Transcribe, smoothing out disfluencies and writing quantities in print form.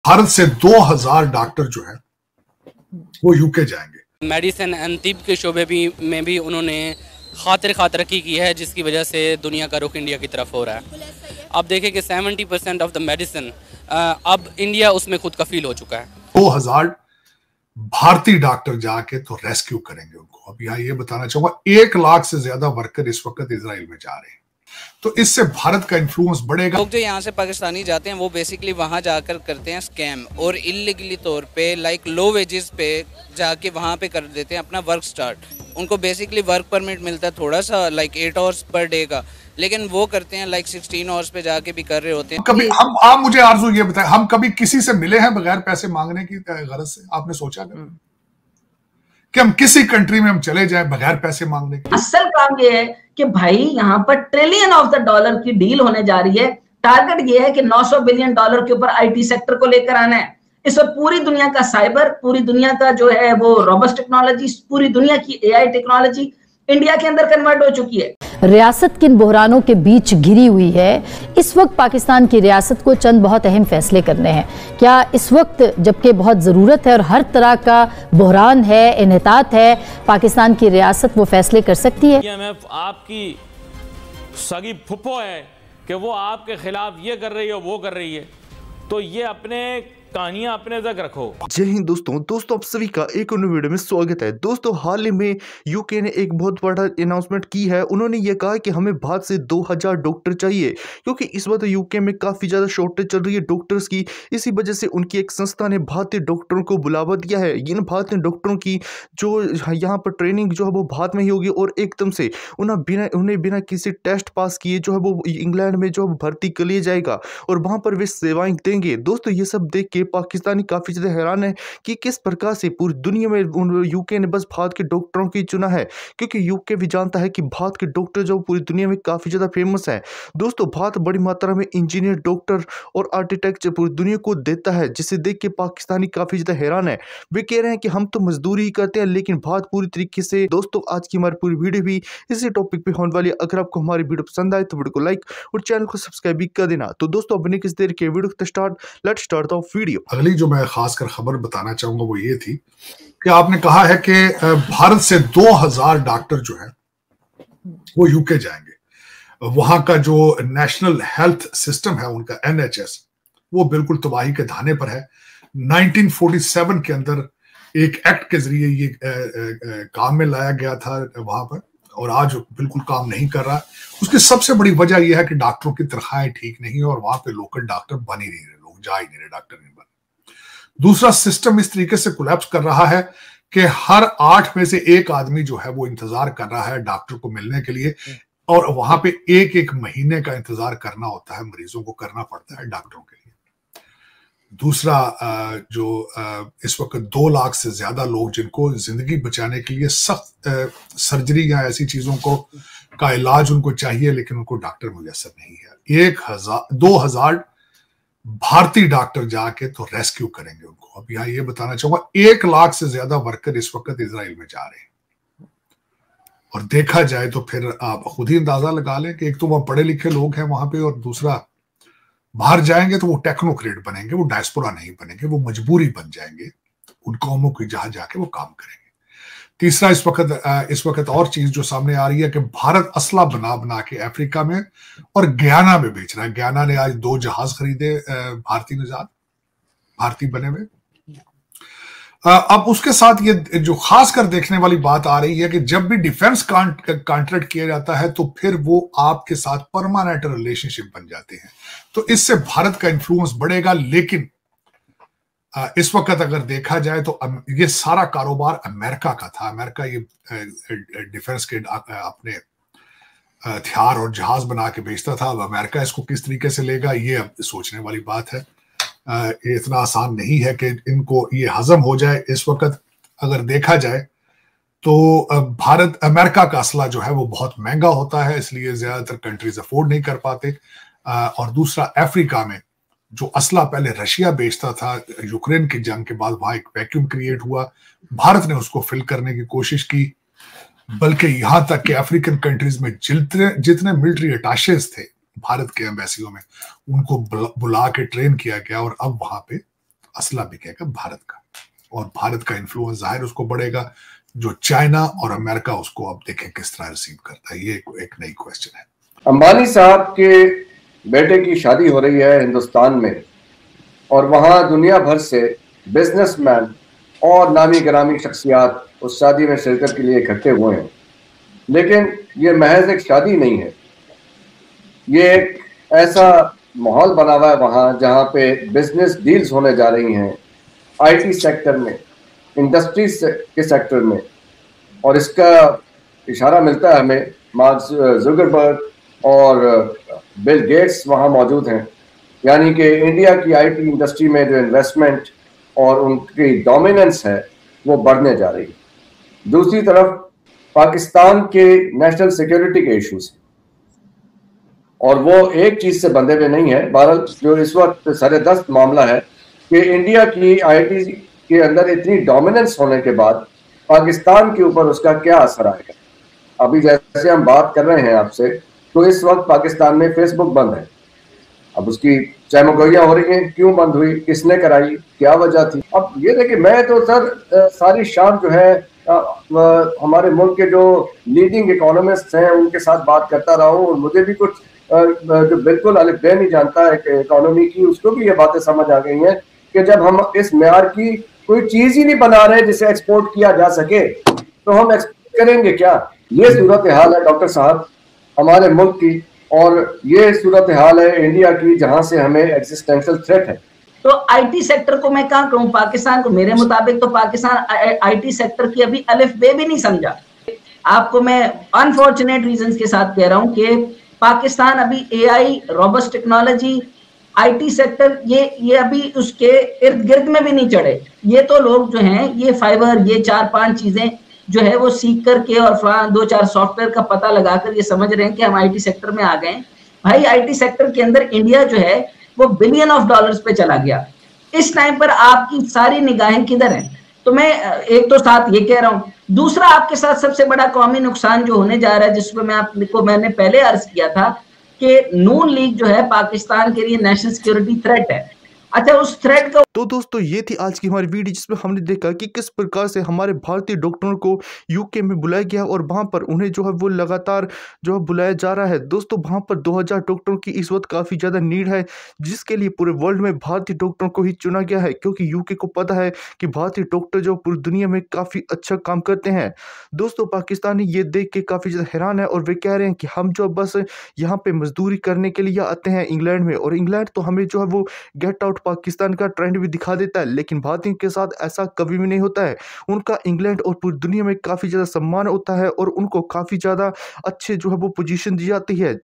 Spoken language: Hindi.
भारत से 2000 डॉक्टर जो है वो यूके जाएंगे। मेडिसिन एंड तिब के शोबे में भी उन्होंने खा तरक्की की है, जिसकी वजह से दुनिया का रुख इंडिया की तरफ हो रहा है। आप देखें कि 70% ऑफ द मेडिसिन अब इंडिया उसमें खुद कफील हो चुका है। 2000 भारतीय डॉक्टर जाके तो रेस्क्यू करेंगे उनको। अब यहाँ ये बताना चाहूंगा 1 लाख से ज्यादा वर्कर इस वक्त इजराइल में जा रहे हैं, तो इससे भारत का इन्फ्लुएंस बढ़ेगा। लोग जो यहाँ से पाकिस्तानी जाते हैं वो बेसिकली वहाँ जाकर करते हैं स्कैम और इलीगली तौर पे लाइक लो वेजेस पे जाके वहाँ पे कर देते हैं अपना वर्क स्टार्ट। उनको बेसिकली वर्क परमिट मिलता है थोड़ा सा लाइक 8 आवर्स पर डे का, लेकिन वो करते हैं लाइक 16 आवर्स पे जाके भी कर रहे होते हैं। कभी आप मुझे आरजू ये बताएं, हम कभी किसी से मिले हैं बगैर पैसे मांगने की गरज से? आपने सोचा कि हम किसी कंट्री में हम चले जाएं बगैर पैसे मांगने के? असल काम ये है कि भाई यहाँ पर ट्रिलियन ऑफ द डॉलर की डील होने जा रही है। टारगेट ये है कि 900 बिलियन डॉलर के ऊपर आईटी सेक्टर को लेकर आना है। इस वक्त पूरी दुनिया का साइबर, पूरी दुनिया का जो है वो रोबस्ट टेक्नोलॉजी, पूरी दुनिया की एआई टेक्नोलॉजी इंडिया के अंदर कन्वर्ट हो चुकी है। रियासत किन बहरानों के बीच घिरी हुई है? इस वक्त पाकिस्तान की रियासत को चंद बहुत अहम फैसले करने हैं। क्या इस वक्त जबकि बहुत ज़रूरत है और हर तरह का बहरान है, इन्हितात है, पाकिस्तान की रियासत वो फैसले कर सकती है? IMF आपकी सगी फुप्पो है कि वो आपके खिलाफ ये कर रही है, वो कर रही है, तो ये अपने कहानियां अपने तक रखो। जय हिंद दोस्तों आप सभी का एक और वीडियो में स्वागत है। दोस्तों हाल ही में यूके ने एक बहुत बड़ा अनाउंसमेंट की है। उन्होंने ये कहा कि हमें भारत से 2000 डॉक्टर चाहिए, क्योंकि इस वक्त यूके में काफ़ी ज़्यादा शॉर्टेज चल रही है डॉक्टर्स की। इसी वजह से उनकी एक संस्था ने भारतीय डॉक्टरों को बुलावा दिया है। इन भारतीय डॉक्टरों की जो यहाँ पर ट्रेनिंग जो है वो भारत में ही होगी और एकदम से उन्हें बिना किसी टेस्ट पास किए जो है वो इंग्लैंड में जो भर्ती कर लिया जाएगा और वहाँ पर वे सेवाएं देंगे। दोस्तों ये सब देख के पाकिस्तानी काफी ज्यादा हैरान है कि किस प्रकार से पूरी दुनिया में यूके ने बस भारत के डॉक्टरों की चुना है, क्योंकि यूके भी जानता है कि भारत के डॉक्टर जो पूरी दुनिया में काफी ज्यादा फेमस है। दोस्तों भारत बड़ी मात्रा में इंजीनियर, डॉक्टर और आर्किटेक्ट पूरी दुनिया को देता है, जिसे देख के पाकिस्तानी काफी ज्यादा हैरान है। वे कह रहे हैं कि हम तो मजदूरी ही करते हैं लेकिन भारत पूरी तरीके से। दोस्तों आज की हमारी पूरी वीडियो भी इसी टॉपिक पे होने वाली है। अगर आपको हमारी वीडियो पसंद आए तो वीडियो को लाइक और चैनल को सब्सक्राइब भी कर देना। तो दोस्तों अपने किस देर के video start, let's start the video. अगली जो मैं खासकर खबर बताना चाहूंगा वो ये थी कि आपने कहा है कि भारत से 2000 डॉक्टर जो है वो यूके जाएंगे। वहां का जो नेशनल हेल्थ सिस्टम है उनका NHS वो बिल्कुल तबाही के धाने पर है। 1947 के अंदर एक एक्ट के जरिए ये काम में लाया गया था वहां पर, और आज बिल्कुल काम नहीं कर रहा। उसकी सबसे बड़ी वजह यह है कि डॉक्टरों की तनख्वाहें ठीक नहीं है और वहां पे लोकल डॉक्टर बन ही नहीं रहे, लोग जा ही नहीं रहे, डॉक्टर नहीं बन। दूसरा, सिस्टम इस तरीके से कोलैप्स कर रहा है कि हर 8 में से 1 आदमी जो है वो इंतजार कर रहा है डॉक्टर को मिलने के लिए, और वहां पे एक महीने का इंतजार करना होता है, मरीजों को करना पड़ता है डॉक्टरों के लिए। दूसरा, जो इस वक्त 2 लाख से ज्यादा लोग जिनको जिंदगी बचाने के लिए सख्त सर्जरी या ऐसी चीजों का इलाज उनको चाहिए, लेकिन उनको डॉक्टर मुयसर नहीं है। 2000 भारतीय डॉक्टर जाके तो रेस्क्यू करेंगे उनको। अब यहाँ ये बताना चाहूंगा 1 लाख से ज्यादा वर्कर इस वक्त इजराइल में जा रहे हैं, और देखा जाए तो फिर आप खुद ही अंदाजा लगा लें कि एक तो वहां पढ़े लिखे लोग हैं वहां पे, और दूसरा बाहर जाएंगे तो वो टेक्नोक्रेट बनेंगे, वो डायस्पोरा नहीं बनेंगे, वो मजबूरी बन जाएंगे उन कौमों की जहां जाके वो काम करेंगे। तीसरा, इस वक्त और चीज जो सामने आ रही है कि भारत असला बना के अफ्रीका में और गयाना में बेच रहा है। गयाना ने आज 2 जहाज खरीदे भारतीय निजात, भारतीय बने हुए। अब उसके साथ ये जो खास कर देखने वाली बात आ रही है कि जब भी डिफेंस कॉन्ट्रैक्ट किया जाता है तो फिर वो आपके साथ परमानेंट रिलेशनशिप बन जाते हैं, तो इससे भारत का इन्फ्लुएंस बढ़ेगा। लेकिन इस वक्त अगर देखा जाए तो ये सारा कारोबार अमेरिका का था। अमेरिका ये डिफेंस के अपने हथियार और जहाज बना के बेचता था। अब अमेरिका इसको किस तरीके से लेगा ये अब सोचने वाली बात है। ये इतना आसान नहीं है कि इनको ये हजम हो जाए। इस वक्त अगर देखा जाए तो अमेरिका का असला जो है वो बहुत महंगा होता है, इसलिए ज्यादातर कंट्रीज अफोर्ड नहीं कर पाते। और दूसरा, अफ्रीका में जो असला पहले रशिया बेचता था, यूक्रेन की जंग के बाद वहां एक वैक्यूम क्रिएट हुआ, भारत ने उसको फिल करने की कोशिश की। बल्कि यहां तक कि अफ्रीकन कंट्रीज में जितने मिलिट्री अटैशेस थे भारत के एम्बेसियों में, उनको बुला के ट्रेन किया गया और अब वहां पे असला बिकेगा भारत का, और भारत का इन्फ्लुएंस जाहिर उसको बढ़ेगा। जो चाइना और अमेरिका उसको अब देखें किस तरह रिसीव करता है, ये एक नई क्वेश्चन है। अंबानी साहब के बेटे की शादी हो रही है हिंदुस्तान में, और वहां दुनिया भर से बिजनेसमैन और नामी गिरामी शख्सियात उस शादी में शिरकत के लिए इकट्ठे हुए हैं। लेकिन ये महज एक शादी नहीं है, ये एक ऐसा माहौल बना हुआ है वहाँ जहाँ पे बिजनेस डील्स होने जा रही हैं आईटी सेक्टर में, इंडस्ट्रीज के सेक्टर में, और इसका इशारा मिलता है हमें। मार्क जुकरबर्ग और बिल गेट्स वहाँ मौजूद हैं, यानी कि इंडिया की आईटी इंडस्ट्री में जो इन्वेस्टमेंट और उनकी डोमिनेंस है वो बढ़ने जा रही है। दूसरी तरफ पाकिस्तान के नेशनल सिक्योरिटी के इश्यूज, और वो एक चीज से बंधे हुए नहीं है। बहरहाल जो इस वक्त सरेदस्त मामला है कि इंडिया की आईटी के अंदर इतनी डोमिनेंस होने के बाद पाकिस्तान के ऊपर उसका क्या असर आएगा। अभी जैसे हम बात कर रहे हैं आपसे, तो इस वक्त पाकिस्तान में फेसबुक बंद है। अब उसकी चहमगोइयां हो रही हैं, क्यों बंद हुई, किसने कराई, क्या वजह थी। अब ये देखिए, मैं तो सर सारी शाम जो है हमारे मुल्क के जो लीडिंग इकोनॉमिस्ट हैं उनके साथ बात करता रहा हूँ, और मुझे भी कुछ जो बिल्कुल अलिफ बे नहीं जानता है इकोनॉमी की, उसको भी ये बातें समझ आ गई हैं कि जब हम इस मेयार की कोई चीज ही नहीं बना रहे जिसे एक्सपोर्ट किया जा सके, तो हम एक्सपोर्ट करेंगे क्या। ये सूरत हाल है डॉक्टर साहब हमारे मुल्क की, और ये सूरत हाल है इंडिया की, जहां से हमें एग्जिस्टेंशियल थ्रेट है। तो आईटी सेक्टर को मैं कहाँ कहूँ पाकिस्तान को, मेरे मुताबिक तो पाकिस्तान आईटी सेक्टर की अभी अलिफ बे भी नहीं समझा। आपको मैं अनफॉर्चुनेट रीजंस के साथ कह रहा हूँ कि पाकिस्तान अभी AI, robust technology, IT sector ये अभी उसके इर्द गिर्द में भी नहीं चढ़े। ये तो लोग जो हैं ये फाइबर, ये 4-5 चीजें जो है वो सीख करके और 2-4 सॉफ्टवेयर का पता लगाकर ये समझ रहे हैं कि हम आईटी सेक्टर में आ गए। भाई आईटी सेक्टर के अंदर इंडिया जो है वो बिलियन ऑफ डॉलर्स पे चला गया। इस टाइम पर आपकी सारी निगाहें किधर हैं? तो मैं एक तो साथ ये कह रहा हूँ, दूसरा आपके साथ सबसे बड़ा कौमी नुकसान जो होने जा रहा है, जिसमें मैंने पहले अर्ज किया था कि नून लीग जो है पाकिस्तान के लिए नेशनल सिक्योरिटी थ्रेट है। अच्छा, उस थ्रेट का तो दोस्तों ये थी आज की हमारी वीडियो, जिसमें हमने देखा कि किस प्रकार से हमारे भारतीय डॉक्टरों को यूके में बुलाया गया और वहां पर उन्हें जो है वो लगातार जो है बुलाया जा रहा है। दोस्तों वहां पर 2000 डॉक्टरों की इस वक्त काफ़ी ज़्यादा नीड है, जिसके लिए पूरे वर्ल्ड में भारतीय डॉक्टरों को ही चुना गया है, क्योंकि यूके को पता है कि भारतीय डॉक्टर जो पूरी दुनिया में काफ़ी अच्छा काम करते हैं। दोस्तों पाकिस्तानी ये देख के काफ़ी ज़्यादा हैरान है, और वे कह रहे हैं कि हम जो बस यहाँ पे मजदूरी करने के लिए आते हैं इंग्लैंड में, और इंग्लैंड तो हमें जो है वो गेट आउट पाकिस्तान का ट्रेंड भी दिखा देता है, लेकिन भारतीयों के साथ ऐसा कभी भी नहीं होता है। उनका इंग्लैंड और पूरी दुनिया में काफ़ी ज़्यादा सम्मान होता है, और उनको काफ़ी ज़्यादा अच्छे जो है वो पोजीशन दी जाती है।